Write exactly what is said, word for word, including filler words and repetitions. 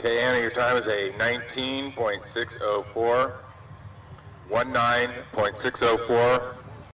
Okay, Anna, your time is a nineteen point six oh four. nineteen point six oh four.